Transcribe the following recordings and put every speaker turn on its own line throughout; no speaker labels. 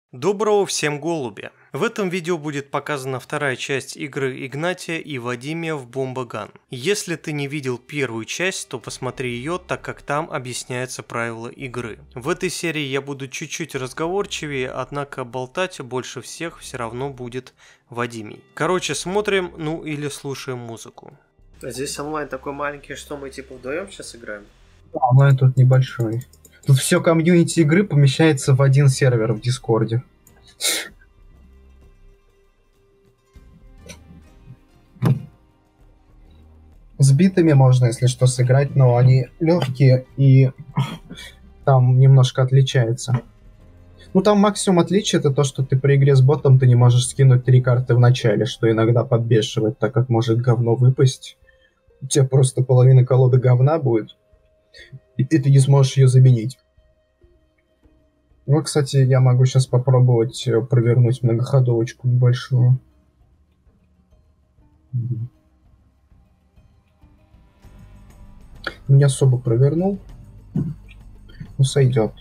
Доброго всем голуби! В этом видео будет показана вторая часть игры Игнатия и Вадимия в Бомбаган. Если ты не видел первую часть, то посмотри ее, так как там объясняются правила игры. В этой серии я буду чуть-чуть разговорчивее, однако болтать больше всех все равно будет Вадимий. Короче, смотрим, ну или слушаем музыку.
А здесь онлайн такой маленький, что мы типа вдвоем сейчас играем?
Онлайн тут небольшой. Тут все комьюнити игры помещается в один сервер в Дискорде. С битами можно, если что, сыграть, но они легкие и там немножко отличается. Ну, там максимум отличия это то, что ты при игре с ботом ты не можешь скинуть 3 карты в начале, что иногда подбешивает, так как может говно выпасть. У тебя просто половина колоды говна будет, и ты не сможешь ее заменить. Ну, кстати, я могу сейчас попробовать провернуть многоходовочку небольшую. Не особо провернул. Ну, сойдет.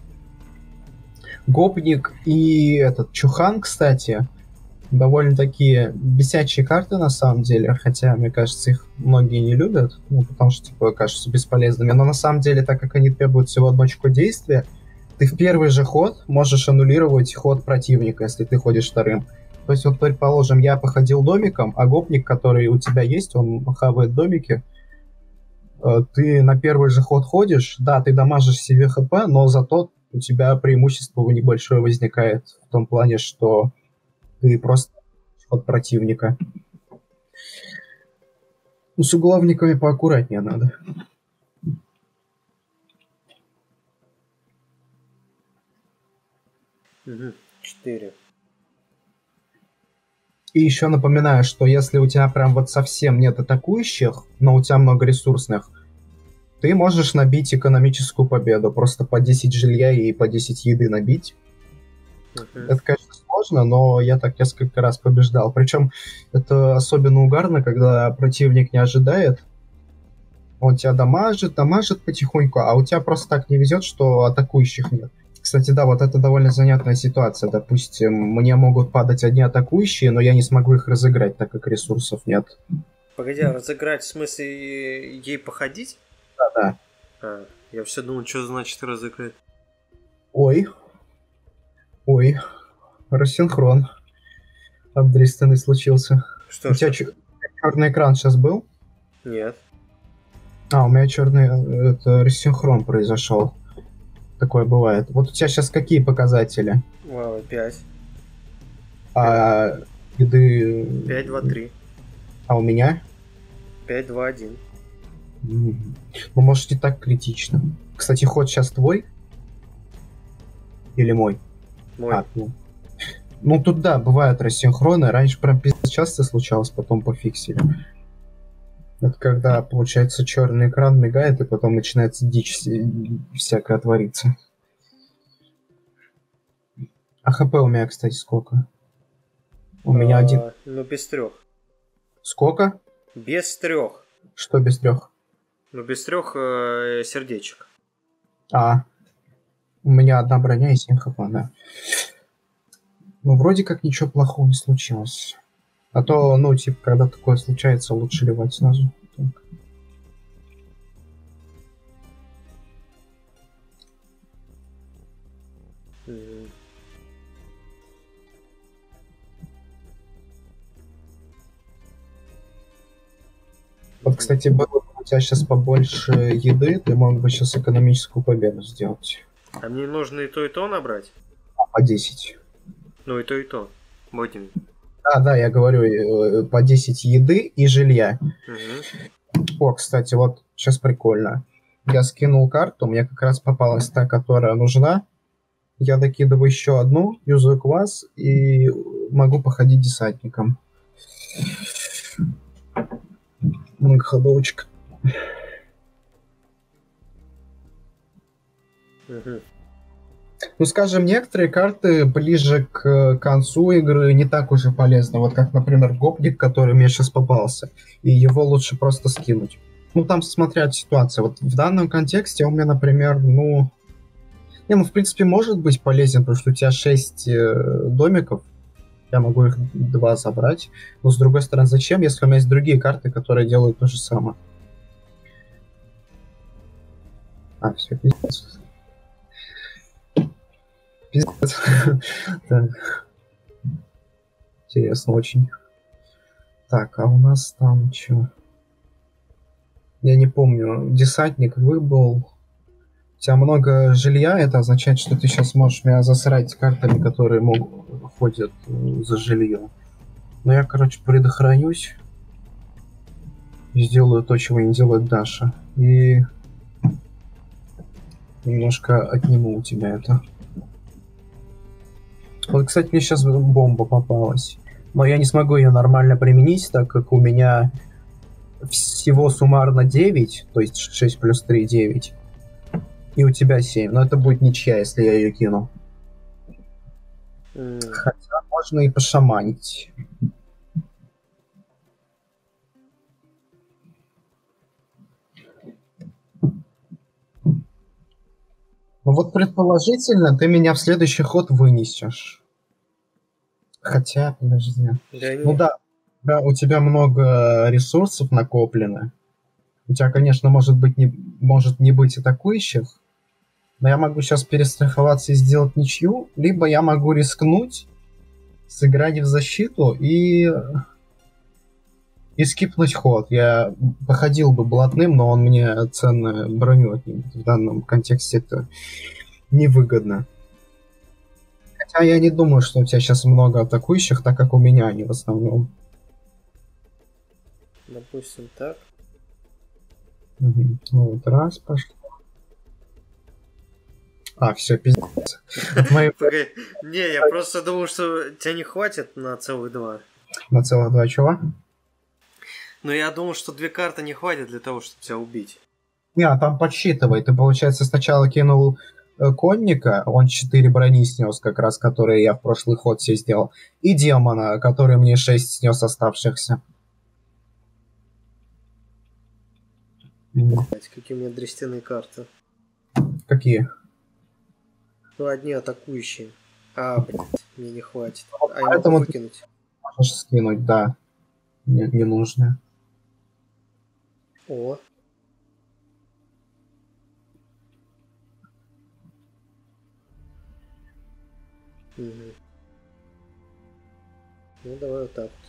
Гопник и этот Чухан, кстати, довольно такие бесячие карты на самом деле, хотя, мне кажется, их многие не любят, ну, потому что, типа, кажутся бесполезными, но на самом деле, так как они требуют всего одно очко действия, ты в первый же ход можешь аннулировать ход противника, если ты ходишь вторым. То есть, вот, предположим, я походил домиком, а гопник, который у тебя есть, он хавает домики, ты на первый же ход ходишь, да, ты дамажишь себе хп, но зато у тебя преимущество небольшое возникает в том плане, что ты просто от противника. Ну, с угловниками поаккуратнее надо.
Угу. 4.
И еще напоминаю, что если у тебя прям вот совсем нет атакующих, но у тебя много ресурсных, ты можешь набить экономическую победу. Просто по 10 жилья и по 10 еды набить. Это, конечно, сложно, но я так несколько раз побеждал. Причем это особенно угарно, когда противник не ожидает. Он тебя дамажит потихоньку, а у тебя просто так не везет, что атакующих нет. Кстати, да, вот это довольно занятная ситуация. Допустим, мне могут падать одни атакующие, но я не смогу их разыграть, так как ресурсов нет.
Погоди, а разыграть в смысле ей походить?
Да.
А, я все думал, что значит разыграть.
Ой, рассинхрон обдристанный случился.
Что?
У тебя черный экран сейчас был?
Нет.
А, у меня черный рассинхрон произошел. Такое бывает. Вот у тебя сейчас какие показатели?
5.
А еды...
5, 2, 3.
А у меня?
5, 2, 1.
Ну, может, не так критично. Кстати, ход сейчас твой? Или мой?
Мой.
Ну, тут, да, бывают рассинхроны. Раньше прям пиздец часто случалось, потом пофиксили. Это когда, получается, черный экран мигает, и потом начинается дичь всякая твориться. А хп у меня, кстати, сколько? У меня 1.
Ну, без 3.
Сколько?
Без 3.
Что без 3?
Ну, без 3 сердечек.
А, у меня 1 броня и 7 хп, да. Ну, вроде как ничего плохого не случилось. А то, ну, типа, когда такое случается, лучше ливать сразу. Так. Вот, кстати, было бы у тебя сейчас побольше еды, ты мог бы сейчас экономическую победу сделать.
А мне нужно и то набрать?
По 10.
Ну, и то. Будем.
Да, я говорю, по 10 еды и жилья.
Угу.
О, кстати, вот сейчас прикольно. Я скинул карту, мне как раз попалась та, которая нужна. Я докидываю еще одну, юзаю квас и могу походить десантником. Многоходовочка.
Угу.
Ну, скажем, некоторые карты ближе к концу игры не так уже полезны. Вот как, например, гопник, который мне сейчас попался. И его лучше просто скинуть. Ну, там смотря от ситуации. Вот в данном контексте у меня, например, Не, ну, в принципе, может быть полезен, потому что у тебя 6 домиков, я могу их 2 забрать. Но, с другой стороны, зачем, если у меня есть другие карты, которые делают то же самое? А, все, пиздец. Пиздец. Так. Интересно очень. Так, а у нас там что? Я не помню. Десантник выбыл. У тебя много жилья, это означает, что ты сейчас можешь меня засрать картами, которые ходят за жилье. Но я, короче, предохранюсь и сделаю то, чего не делает Даша. И немножко отниму у тебя это. Вот, кстати, мне сейчас бомба попалась. Но я не смогу ее нормально применить, так как у меня всего суммарно 9, то есть 6 плюс 3, 9. И у тебя 7. Но это будет ничья, если я ее кину. Хотя можно и пошаманить. Ну вот предположительно ты меня в следующий ход вынесешь. Хотя, подожди.
Да
Ну
нет.
да, у тебя много ресурсов накоплено. У тебя, конечно, может не быть атакующих, но я могу сейчас перестраховаться и сделать ничью, либо я могу рискнуть, сыграть в защиту и скипнуть ход. Я походил бы блатным, но он мне ценную броню отнимет. В данном контексте это невыгодно. Хотя я не думаю, что у тебя сейчас много атакующих, так как у меня они в основном.
Допустим, так.
Угу. Вот раз пошло. А, все, пиздец.
Не, я просто думал, что тебя не хватит на целых 2.
На целых 2 чего?
Но я думал, что 2 карты не хватит для того, чтобы тебя убить.
Не, а там подсчитывай. Ты, получается, сначала кинул конника, он 4 брони снес, как раз, которые я в прошлый ход все сделал, и демона, который мне 6 снес оставшихся.
Какие у меня дрестяные карты.
Какие?
Ну, одни атакующие. А, блядь, мне не хватит. А я
Поэтому
могу выкинуть.
Можешь скинуть, да. Не нужно.
О. Угу. Ну, давай вот так вот.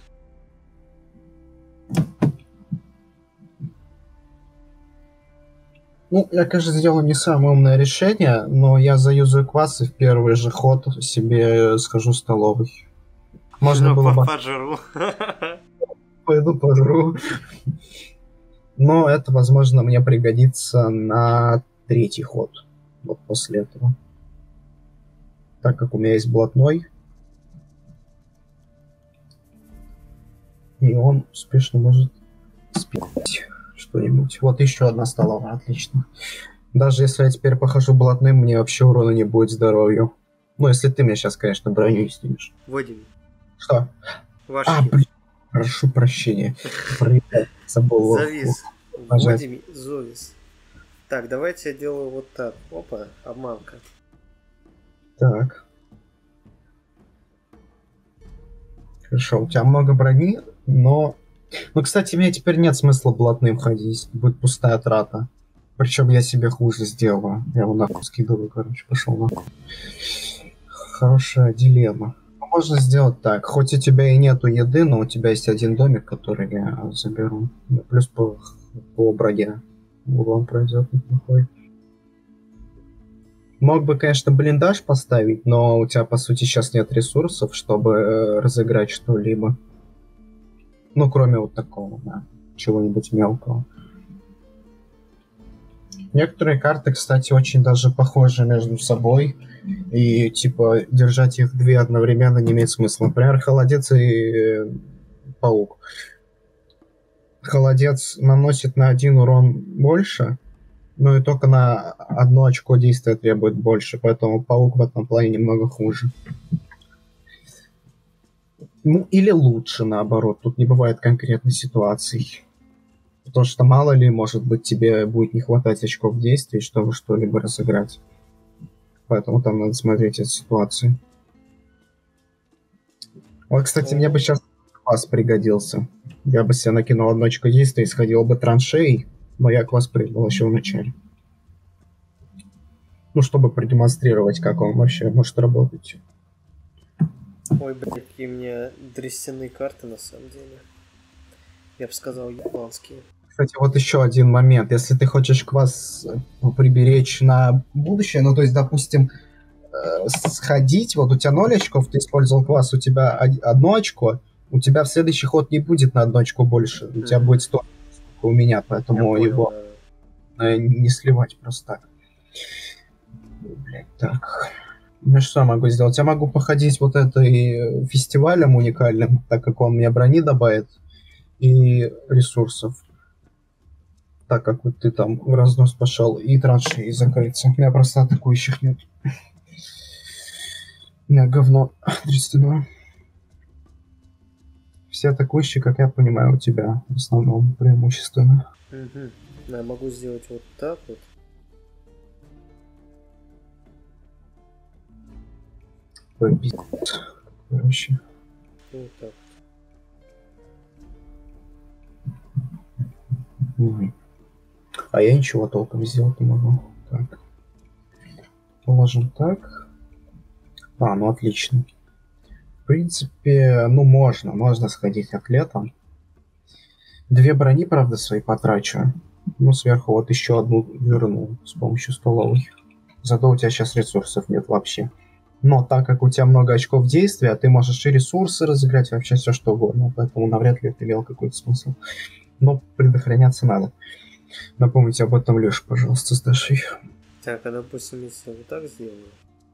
Ну, я, конечно, сделал не самое умное решение, но я заюзаю квас и в первый же ход себе схожу в столовый. Можно было бы...
Пожру.
Пойду пожру. Но это, возможно, мне пригодится на 3-й ход. Вот после этого. Так как у меня есть блатной. И он успешно может спить что-нибудь. Вот еще одна столовая, отлично. Даже если я теперь похожу блатным, мне вообще урона не будет здоровью. Ну, если ты мне сейчас, конечно, броню снимешь.
Вадим.
Что?
Ваш
блин, прошу прощения. Забыл.
Завис. Вадим, завис. Так, давайте я делаю вот так. Опа, обманка.
Так. Хорошо, у тебя много брони, но... Ну, кстати, мне теперь нет смысла блатным ходить. Будет пустая трата. Причем я себе хуже сделаю. Я его нахуй скидываю, короче, пошел нахуй. Хорошая дилемма. Можно сделать так. Хоть у тебя и нету еды, но у тебя есть один домик, который я заберу. Плюс по броне. Углом пройдет неплохой. Мог бы, конечно, блиндаж поставить, но у тебя, по сути, сейчас нет ресурсов, чтобы разыграть что-либо. Ну, кроме вот такого, да. Чего-нибудь мелкого. Некоторые карты, кстати, очень даже похожи между собой. И, типа, держать их 2 одновременно не имеет смысла. Например, холодец и паук. Холодец наносит на 1 урон больше, но и только на 1 очко действия требует больше, поэтому паук в этом плане немного хуже. Ну, или лучше, наоборот. Тут не бывает конкретной ситуаций. Потому что, мало ли, может быть, тебе будет не хватать очков действий, чтобы что-либо разыграть. поэтому там надо смотреть эту ситуацию. Вот, кстати, мне бы сейчас квас пригодился. Я бы себе накинул одну очко действия и сходил бы траншеей, но я квас прыгнул еще в начале. Ну, чтобы продемонстрировать, как он вообще может работать.
Ой, блядь, какие у меня дрестяные карты на самом деле. Я бы сказал, японские.
Кстати, вот еще один момент. Если ты хочешь квас приберечь на будущее, ну, то есть, допустим, сходить, вот у тебя 0 очков, ты использовал квас, у тебя 1 очко, у тебя в следующий ход не будет на 1 очко больше. У тебя будет 100, сколько у меня, поэтому его не сливать просто так. Блять, так. Я что могу сделать? Я могу походить вот этой фестивалем уникальным, так как он мне брони добавит и ресурсов. Так как вот ты там в разнос пошел, и траншеи закрыться. У меня просто атакующих нет. У меня говно дрестяное. Все атакующие, как я понимаю, у тебя в основном преимущественно.
Угу. Я могу сделать вот так вот.
Ой, пиздец. Вообще.
Вот так.
Угу. А я ничего толком сделать не могу. Так. Положим так. А, ну отлично. В принципе, ну можно сходить атлетом. 2 брони, правда, свои потрачу. Ну, сверху вот еще одну верну с помощью столовой. Зато у тебя сейчас ресурсов нет вообще. Но так как у тебя много очков действия, ты можешь и ресурсы разыграть, вообще все что угодно. Поэтому навряд ли это имел какой-то смысл. Но предохраняться надо. Напомните об этом, Леша, пожалуйста, с Дашей.
Так, а допустим, если я вот так сделаю.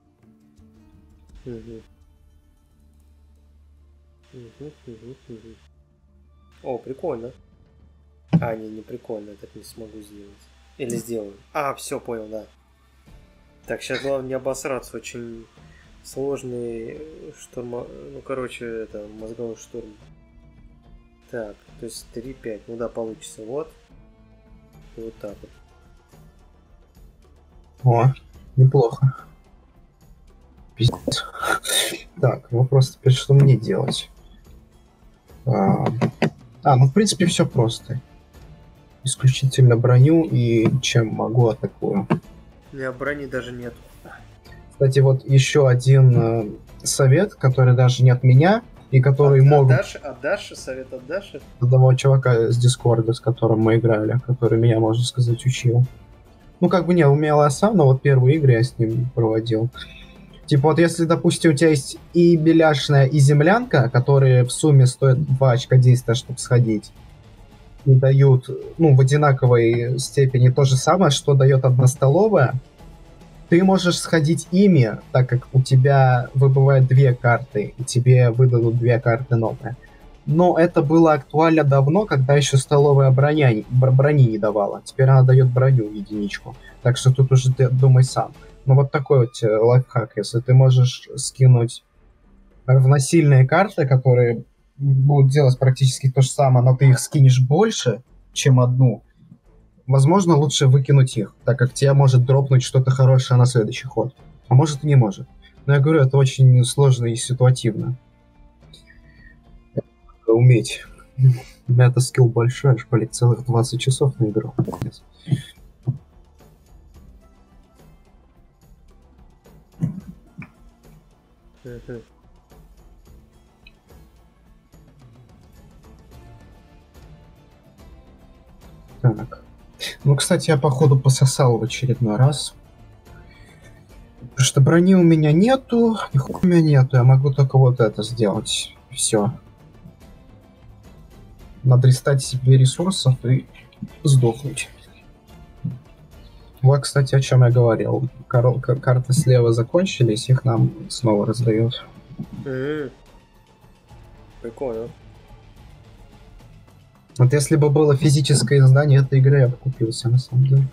О, прикольно. А, не прикольно, я так не смогу сделать. Или сделаю. А, все, понял, да. Так, сейчас главное не обосраться, очень сложный штурм. Ну, короче, это мозговой штурм. Так, то есть 3-5. Ну да, получится. Вот. И вот так вот.
О, неплохо. Пиздец. Так, вопрос теперь, что мне делать? Ну, в принципе, все просто. Исключительно броню и чем могу атакую.
У меня брони даже нет.
Кстати, вот еще один совет, который даже не от меня, и который могут...
От Даши? Совет от Даши?
От того чувака с Дискорда, с которым мы играли, который меня, можно сказать, учил. Ну, как бы не умел я сам, но вот первые игры я с ним проводил. Типа вот если, допустим, у тебя есть и беляшная, и землянка, которые в сумме стоят 2 очка действия, чтобы сходить, и дают, ну, в одинаковой степени то же самое, что дает 1 столовая, ты можешь сходить ими, так как у тебя выбывают 2 карты, и тебе выдадут 2 карты новые. Но это было актуально давно, когда еще столовая брони не давала. Теперь она дает броню, единичку. Так что тут уже ты думай сам. Ну вот такой вот лайфхак, если ты можешь скинуть равносильные карты, которые будут делать практически то же самое, но ты их скинешь больше, чем одну, возможно, лучше выкинуть их, так как тебе может дропнуть что-то хорошее на следующий ход. А может и не может. Но я говорю, это очень сложно и ситуативно. Уметь. У меня это скилл большой, аж, блин, целых 20 часов наиграл. Так. Ну, кстати, я походу пососал в очередной раз. Потому что брони у меня нету, их у меня нету, я могу только вот это сделать. Все. Надрестать себе ресурсов и сдохнуть. Вот, кстати, о чем я говорил. Карты слева закончились, их нам снова раздают.
Прикольно.
Вот если бы было физическое издание этой игры, я бы купился, на самом деле.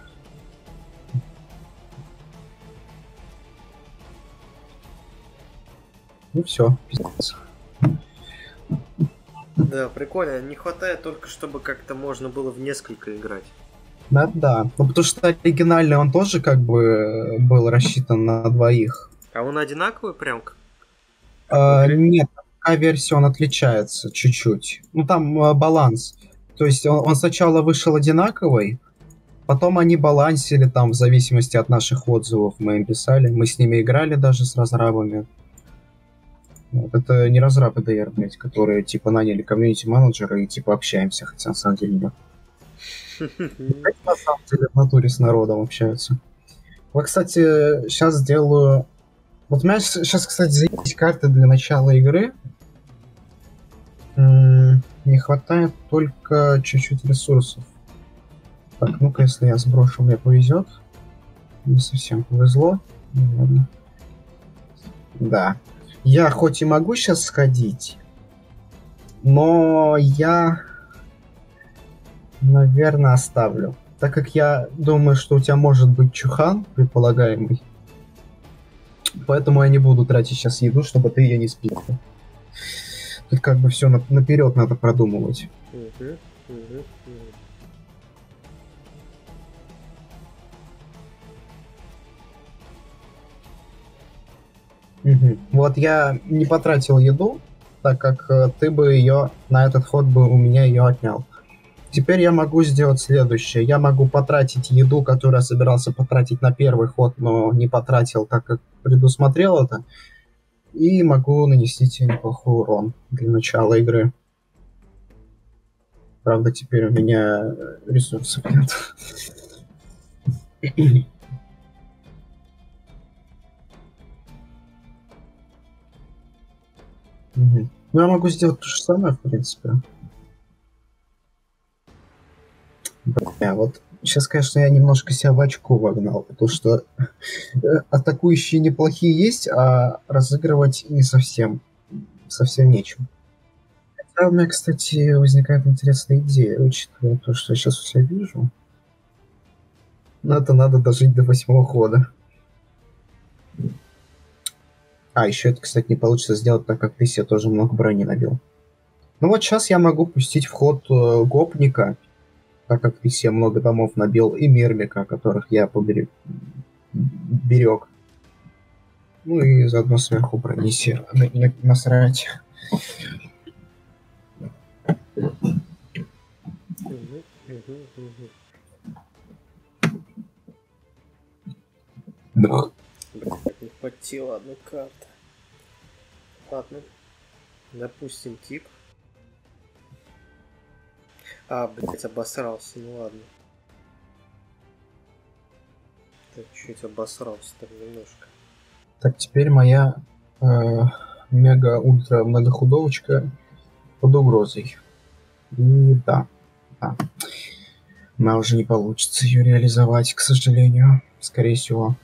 Ну все, пиздец.
Да, прикольно. Не хватает только, чтобы как-то можно было в несколько играть.
Да. Ну, потому что оригинальный он тоже как бы был рассчитан на двоих.
А он одинаковый прям?
Нет, версия он отличается чуть-чуть. Ну, там баланс. То есть он сначала вышел одинаковый, потом они балансили там в зависимости от наших отзывов. Мы им писали, мы с ними играли даже с разрабами. Вот, это не разрабы DR, блядь, которые типа наняли комьюнити-менеджера и типа общаемся, хотя на самом деле нет. На самом деле в натуре с народом общаются. Вот, кстати, сейчас сделаю... Вот у меня сейчас, кстати, есть карты для начала игры. Не хватает только чуть-чуть ресурсов. Так, ну-ка, если я сброшу, мне повезет. Не совсем повезло. Ладно. Да. Я хоть и могу сейчас сходить, но я, наверное, оставлю. Так как я думаю, что у тебя может быть чухан, предполагаемый. Поэтому я не буду тратить сейчас еду, чтобы ты ее не спил. Тут как бы все наперед надо продумывать. Угу. Вот я не потратил еду, так как ты бы ее на этот ход бы у меня ее отнял. Теперь я могу сделать следующее. Я могу потратить еду, которую я собирался потратить на первый ход, но не потратил, так как предусмотрел это. И могу нанести тебе неплохой урон для начала игры. Правда, теперь у меня ресурсов нет. Ну, я могу сделать то же самое, в принципе. Бля, вот сейчас, конечно, я немножко себя в очко вогнал, потому что атакующие неплохие есть, а разыгрывать не совсем нечем. Хотя у меня, кстати, возникает интересная идея, учитывая то, что я сейчас все вижу. Но это надо дожить до 8-го хода. А, еще это, кстати, не получится сделать, так как ты себе тоже много брони набил. Ну вот сейчас я могу пустить в ход гопника, так как ты себе много домов набил, и мермика, которых я берег. Ну и заодно сверху брони себе насрать.
Да. Блядь, не хватило одной карты. Ладно. Допустим, тип. А, блядь, обосрался, ну ладно. Так, чуть обосрался так немножко.
Так, теперь моя мега-ультра-многохудовочка под угрозой. И да. Она уже не получится ее реализовать, к сожалению. Скорее всего.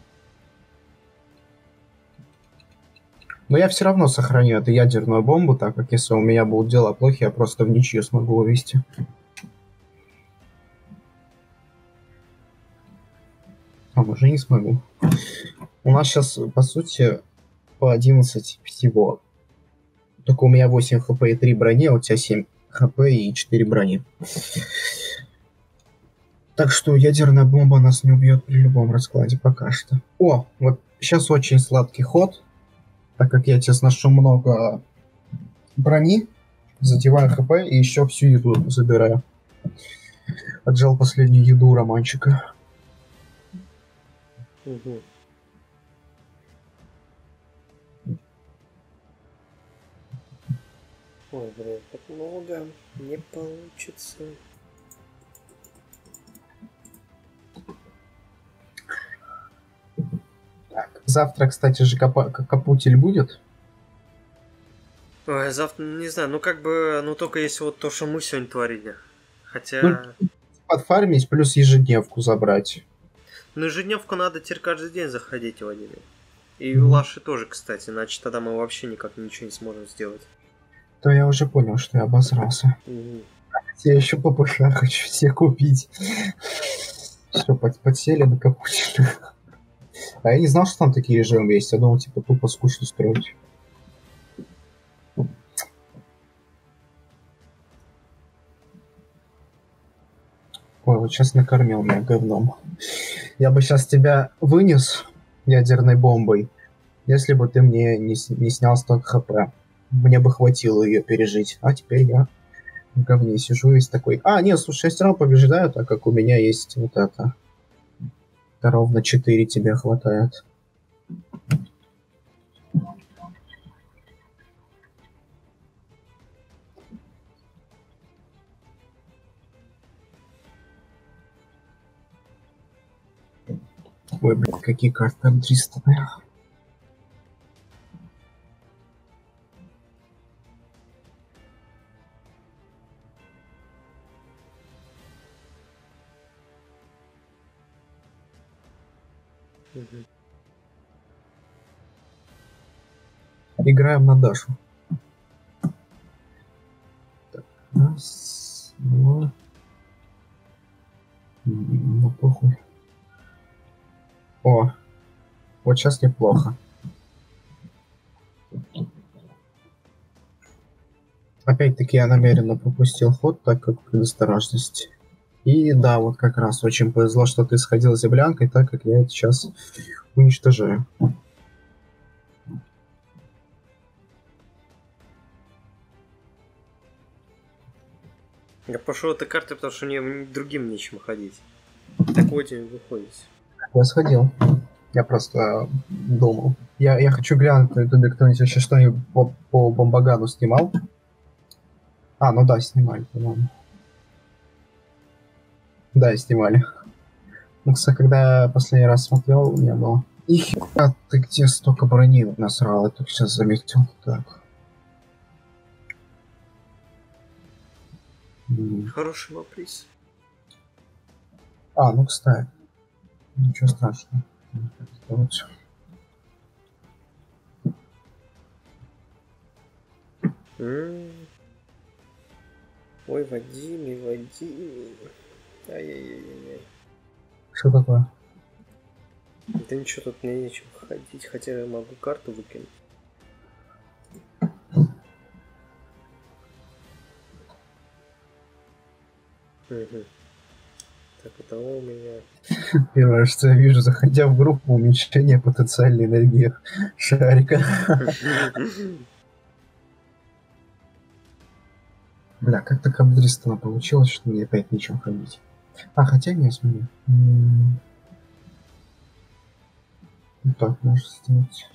Но я все равно сохраню эту ядерную бомбу, так как если у меня будут дела плохи, я просто в ничью смогу вывести. А может, не смогу. У нас сейчас, по сути, по 11 всего. Только у меня 8 хп и 3 брони, а у тебя 7 хп и 4 брони. Так что ядерная бомба нас не убьет при любом раскладе пока что. О, вот сейчас очень сладкий ход. Так как я тебе сношу много брони, задеваю хп и еще всю еду забираю. Отжал последнюю еду у романчика.
Угу. Ой, блин, так много не получится.
Так, завтра, кстати же, капутель будет?
Ой, завтра, не знаю, ну как бы, ну только если вот то, что мы сегодня творили. Хотя...
Ну, подфармить, плюс ежедневку забрать.
Ну ежедневку надо теперь каждый день заходить в Вадиме. И в Лаши тоже, кстати, иначе тогда мы вообще никак ничего не сможем сделать.
То я уже понял, что я обосрался. Я еще ППШ хочу все купить. Все, подсели на капучину. А я не знал, что там такие режимы есть. Я думал, типа, тупо скучно строить. Ой, вот сейчас накормил меня говном. Я бы сейчас тебя вынес ядерной бомбой, если бы ты мне не снял столько хп. Мне бы хватило ее пережить. А теперь я в говне сижу весь такой. А, нет, слушай, я все равно побеждаю, так как у меня есть вот это. Это ровно 4 тебе хватает. Ой, блин, какие карты М300.
Угу.
Играем на Дашу. Так, раз, два. Ну, похуй. О, вот сейчас неплохо. Опять-таки я намеренно пропустил ход, так как предосторожность. И да, вот как раз очень повезло, что ты сходил землянкой, так как я это сейчас уничтожаю.
Я пошел этой картой, потому что мне другим нечем ходить. Так вот и выходит.
Я сходил. Я просто думал. Я хочу глянуть на ютубе, кто-нибудь вообще что-нибудь по Бомбагану снимал. А, ну да, снимали, по-моему. Да, снимали. Ну, кстати, когда я последний раз смотрел, не было. И хера, ты где столько брони насрал, я только сейчас заметил. Так.
Хороший вопрос.
А, ну, кстати. Ничего страшного.
Ой, Вадим. Ай-яй-яй-яй.
Что такое?
Да ничего, тут мне нечем ходить, хотя я могу карту выкинуть. Угу. Так, это у меня...
Первое, что я вижу, заходя в группу, уменьшение потенциальной энергии шарика. Бля, как так обдристано получилось, что мне опять нечем ходить. А, хотя не, смотри. Вот так можно сделать.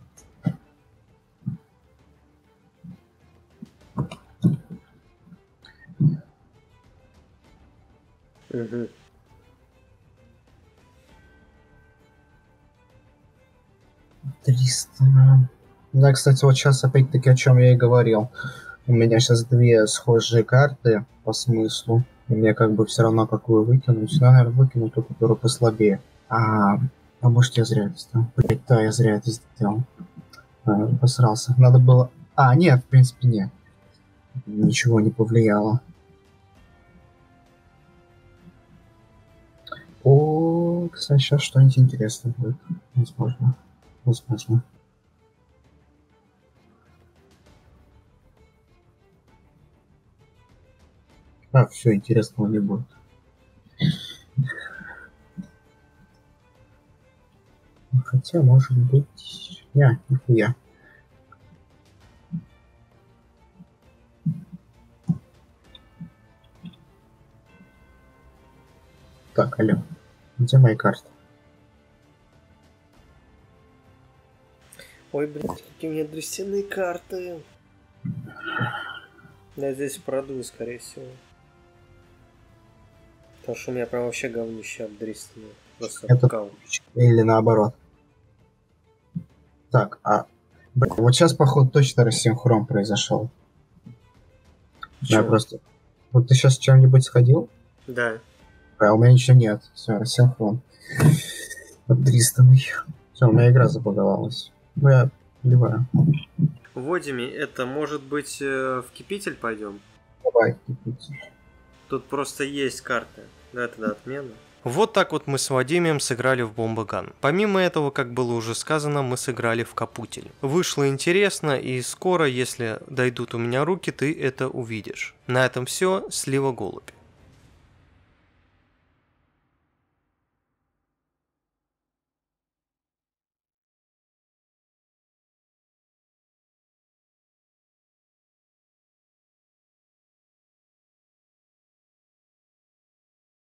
Угу.
Да, кстати, вот сейчас опять-таки о чем я и говорил. У меня сейчас две схожие карты по смыслу. И мне как бы все равно какую выкинуть. Ну, наверное, выкину ту, которую послабее. А может я зря это сделал? Блять, да, я зря это сделал. Посрался. Надо было... А, нет, в принципе, нет. Ничего не повлияло. О, кстати, сейчас что-нибудь интересное будет. Возможно. Возможно. А, все, интересного не будет. Хотя, может быть... Нихуя. Так, алло. Где мои карты?
Ой, блядь, какие у меня дрестяные карты. Я здесь продую, скорее всего. Потому что у меня прям вообще говнище обдрестанное. Просто
Это
кал.
или наоборот. Так, блин, вот сейчас, походу, точно рассинхрон произошел. Я просто... Вот ты сейчас с чем-нибудь сходил?
Да.
А у меня ничего нет. Все, рассинхрон. Обдристанный. Все, у меня игра забаговалась. Ну, я вливаю.
Водями, это может быть в кипитель пойдем?
Давай, кипитель.
Тут просто есть карты. Да, тогда отмена.
Вот так вот мы с Вадимием сыграли в Бомбаган. Помимо этого, как было уже сказано, мы сыграли в Капутель. Вышло интересно, и скоро, если дойдут у меня руки, ты это увидишь. На этом все. Слива Голубь.